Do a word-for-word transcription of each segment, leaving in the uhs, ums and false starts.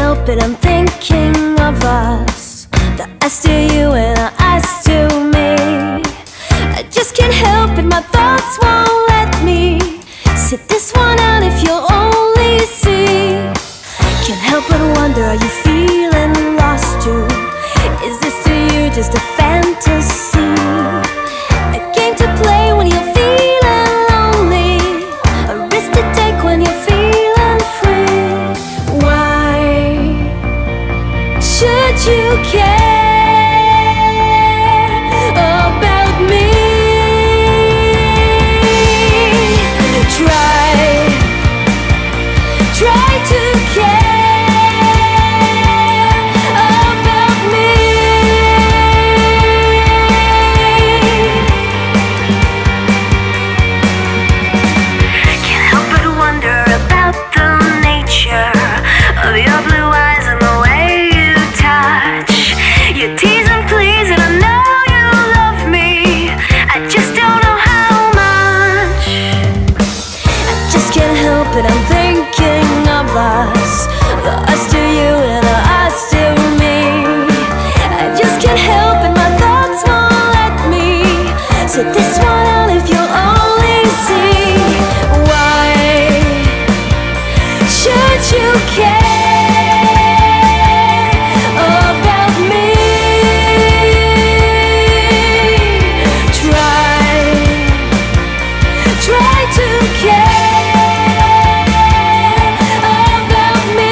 help it, I'm thinking of us. The us to you and the us to me. I just can't help it, my thoughts won't let me sit this one out if you'll only see. Can't help but wonder, are you feeling lost too? Is this to you just a fantasy? A game to play when you're feeling lonely, a risk to take when you're feeling free. Why should you care about me? Try, try to care about me. Can't help but wonder about the nature of your blue eyes and the way you touch. You tease and please and I know you love me. I just don't know how much. I just can't help it, I'm thinking of us. The us to you and the us to me. I just can't help it, my thoughts won't let me sit this one out if you'll only see. Why should you care about me? Try, try to care about me.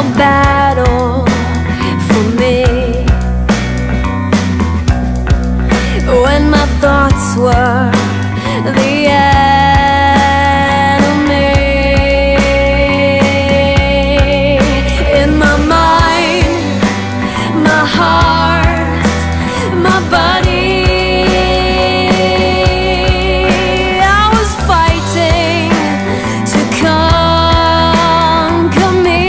a battle for me. When my thoughts were the enemy, in my mind, my heart, my body, I was fighting to conquer me.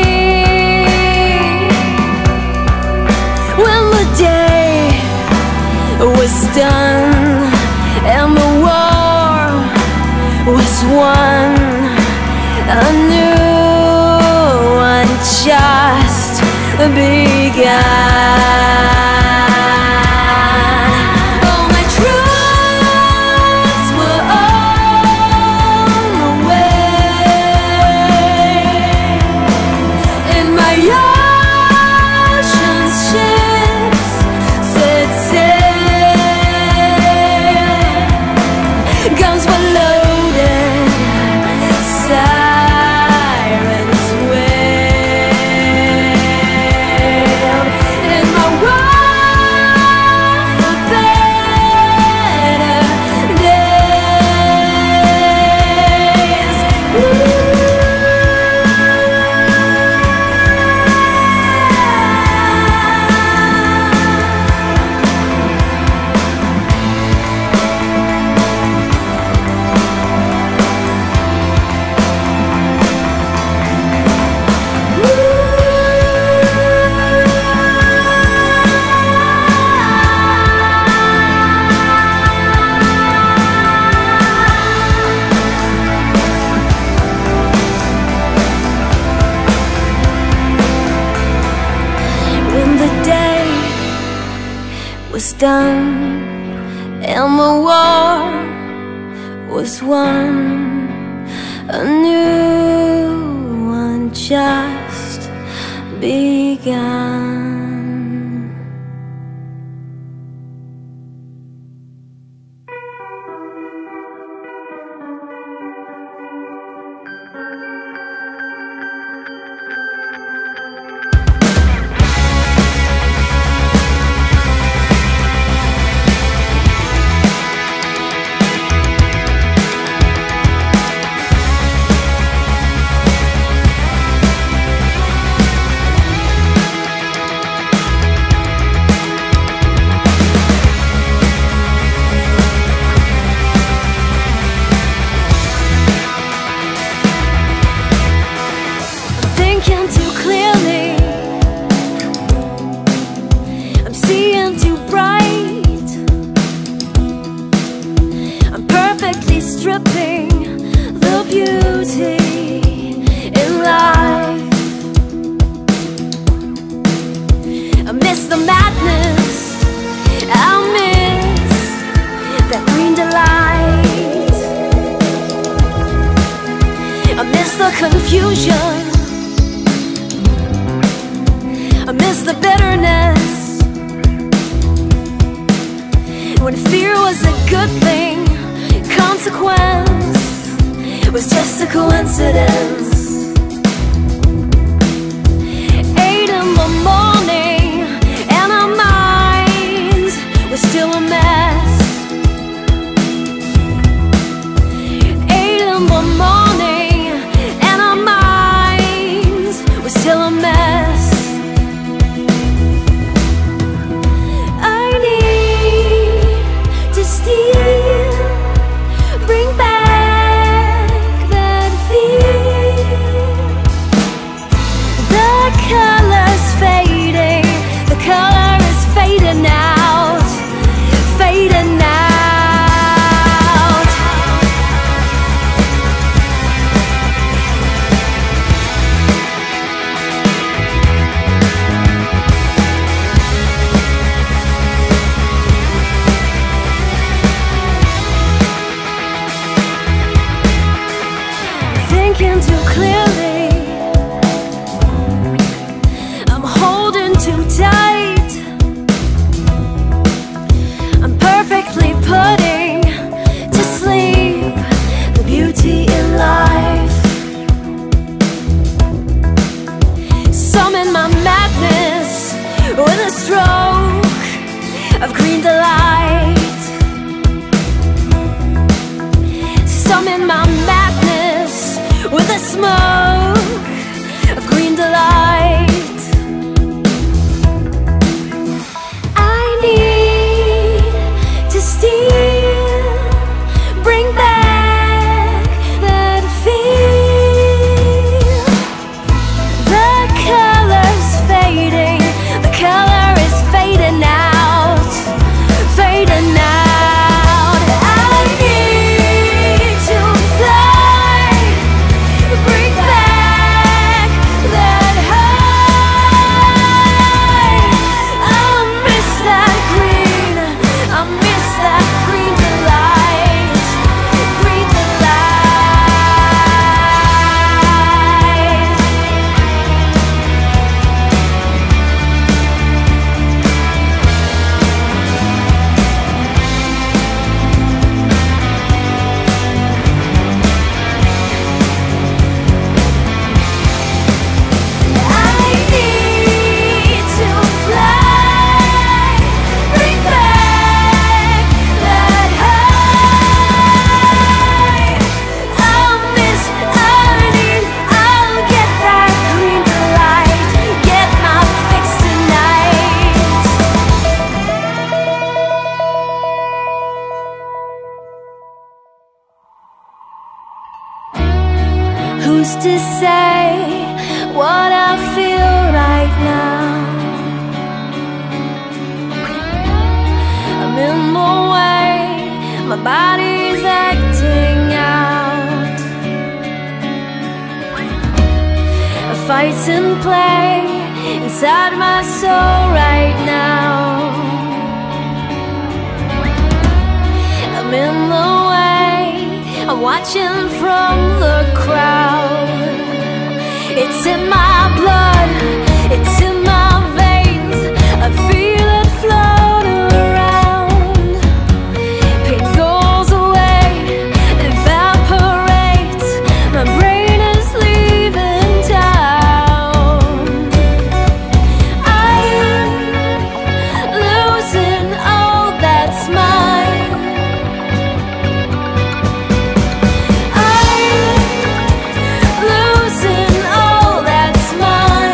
When the day was done and the war was won, a new one just began. All my troops were on the way, and my ocean ships set sail. Guns were loaded, sirens wailed, and my world for better days. When the day was done and the war was won, a new one just began. Thinking too clearly, I'm seeing too bright, I'm perfectly stripping the beauty in life. I miss the madness, I miss that green delight, I miss the confusion, I miss the bitterness. When fear was a good thing, consequence was just a coincidence. Eight in the morning and our minds were still a mess. Eight in the morning and our minds were still a mess. I need to steal, bring back that feel. The color's fading, the color is fading out, fading out. Thinking too clearly, I'm holding too tight, I'm perfectly putting to sleep the beauty in life. Some in my madness with the smoke of green delight. I need to steal, bring back that feel. The color's fading, the color is fading out, fading out. I need to fly, bring back that high. I miss that green, I miss that green delight, green delight. I need to fly, bring back that high. I'll miss, I need, I'll get that green delight, get my fix tonight. Who's to say what I feel right now? I'm in the way, my body's acting out. A fight's in play inside my soul right now. I'm in the way, I'm watching from the crowd. It's in my blood, it's in my veins, I feel it float around. Pain goes away, evaporates, my brain is leaving town. I'm losing all that's mine. I'm losing all that's mine.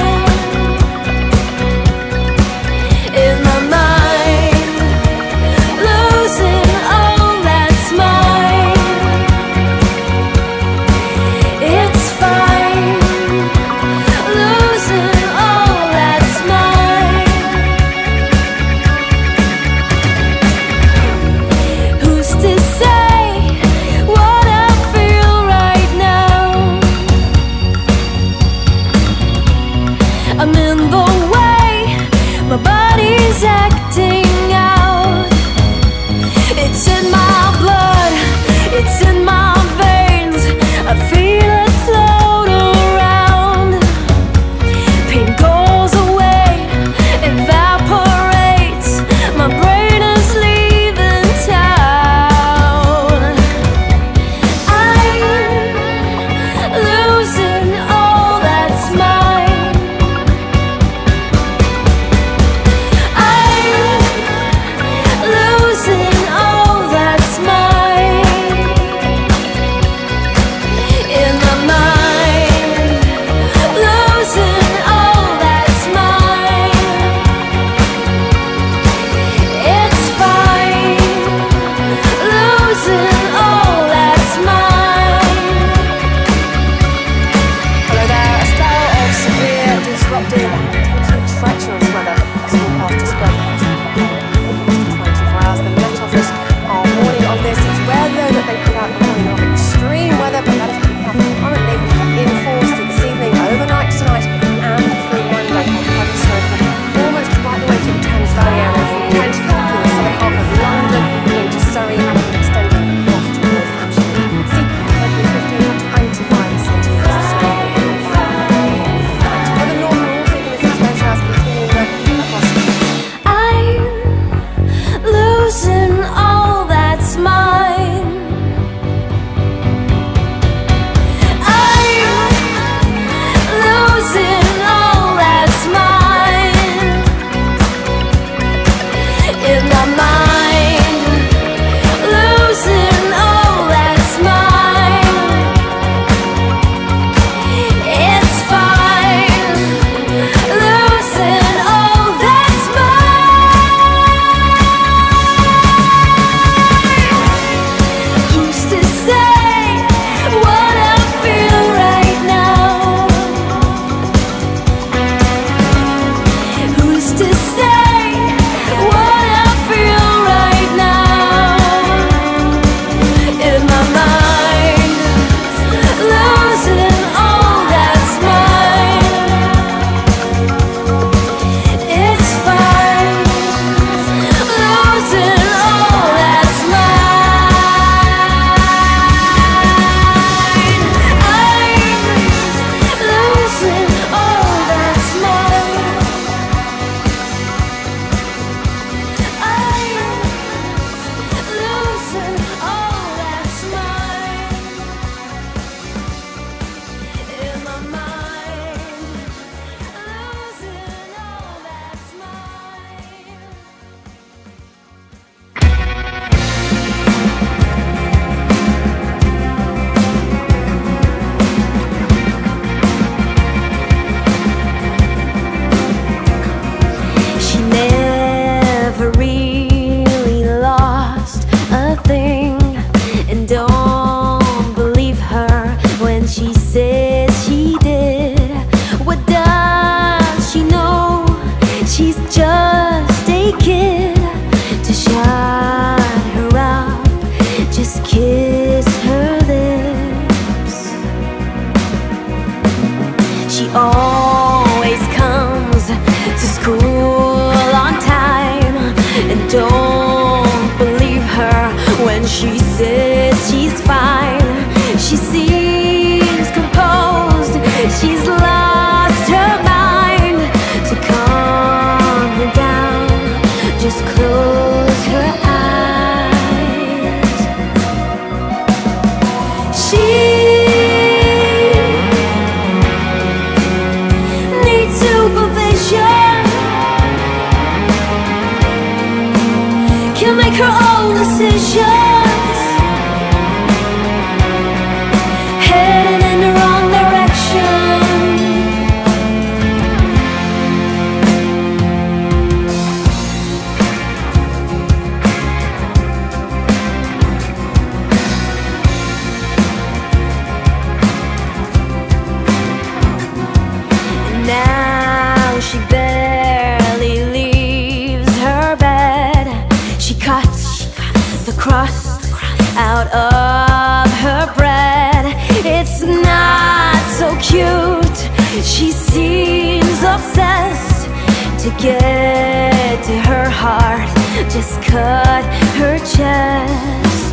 of her bread. It's not so cute. She seems obsessed to get to her heart. Just cut her chest.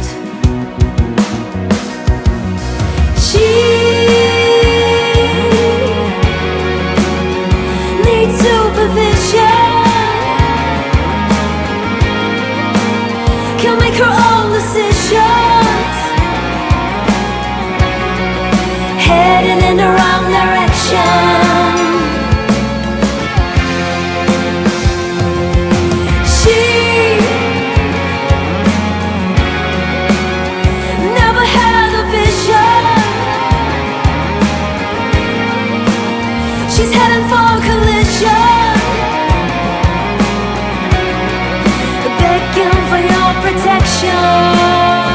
She needs supervision. Can make her own decisions. Heading in the wrong direction. She never had a vision. She's heading for a collision. Begging for your protection.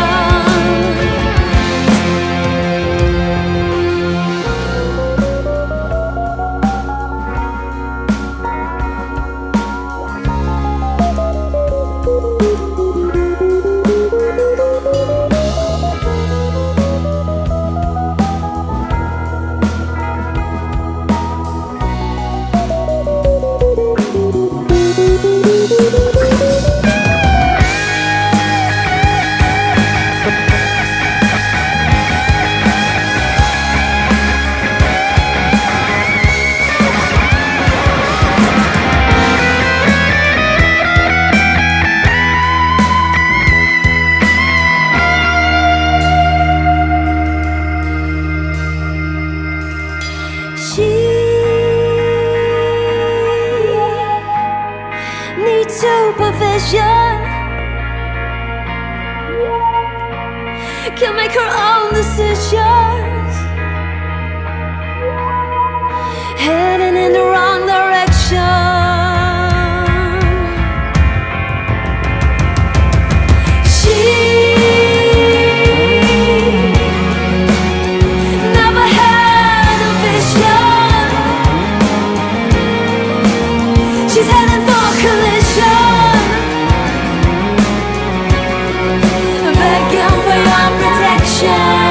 Can make her own decisions. Heading in the wrong direction. She never had a vision. She's heading for a collision. Begging for your protection.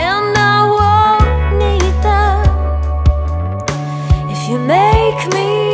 You make me